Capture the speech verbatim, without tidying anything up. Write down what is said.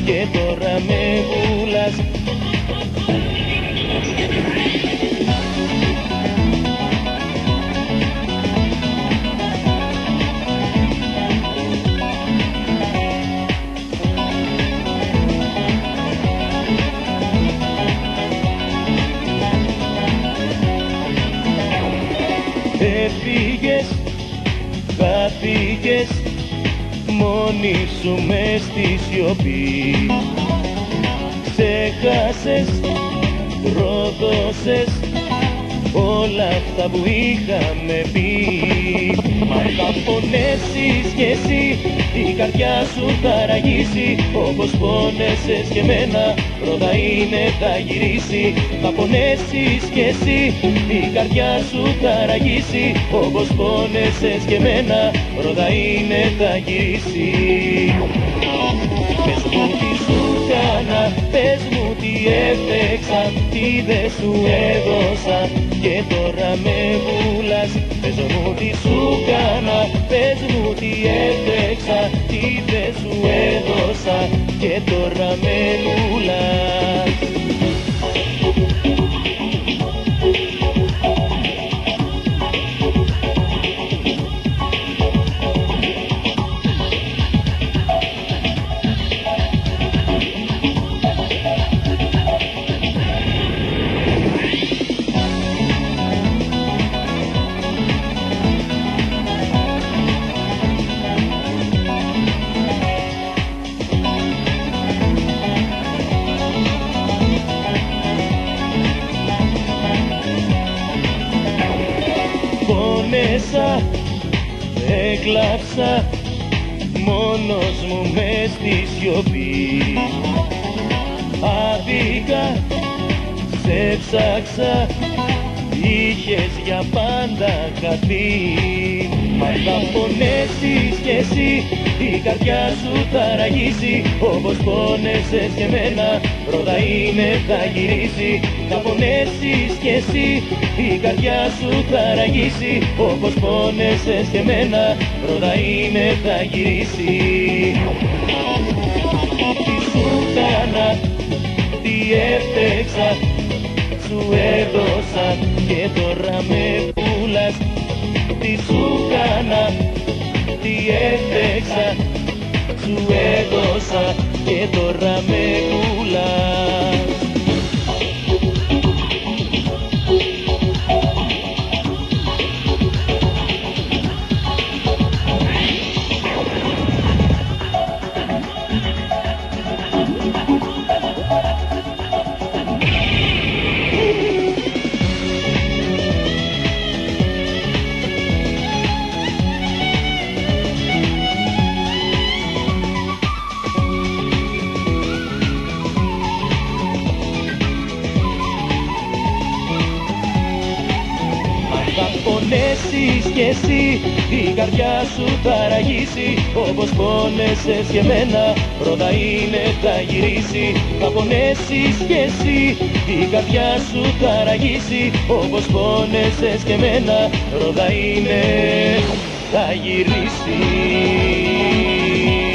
και τώρα με βούλας. Έφυγες, χάθηκες μόνη σου μες στη σιωπή. Ξέχασες, προδώσες όλα αυτά που είχαμε πει. Μα θα πονέσεις κι εσύ, η καρδιά σου θα ραγίσει. Όπως πόνεσες και εμένα, πρώτα είναι θα γυρίσει. Θα πονέσεις κι εσύ, η καρδιά σου θα ραγίσει. Όπως πόνεσες και εμένα, πρώτα είναι θα γυρίσει. Πες μου τι σου κάνα, πες μου τι έφτεξα, τι δεν σου έδωσα και τώρα με βούλας. Πες μου τι σου κάνα, πες μου τι έφτεξα, τι δεν σου έδωσα και τώρα με βούλας. Πόνεσα, έκλαψα μόνος μου μες στη σιωπή. Άδικα, σε ψάξα, είχες για πάντα χαθεί. Μα θα πονέσεις κι εσύ, η καρδιά σου θα ραγίσει. Όπως πόνεσες και εμένα, πρώτα είναι θα γυρίσει. Θα πονέσεις κι εσύ, η καρδιά σου θα ραγίσει. Όπως πόνεσες και εμένα, πρώτα είναι θα γυρίσει. Τι σου κάνα, τι έφτεξα, σου έδωσα και τώρα με πουλάς. Τι σου κάνα, τι έφτεξα, σου έδωσα και τώρα με πουλάς. Θα πονέσεις κι εσύ, η καρδιά σου θα ραγίσει. Όπως πόνεσες και εμένα, πρώτα είναι θα γυρίσει. Θα πονέσεις κι εσύ, η καρδιά σου θα ραγίσει. Όπως πόνεσες και εμένα, πρώτα είναι θα γυρίσει.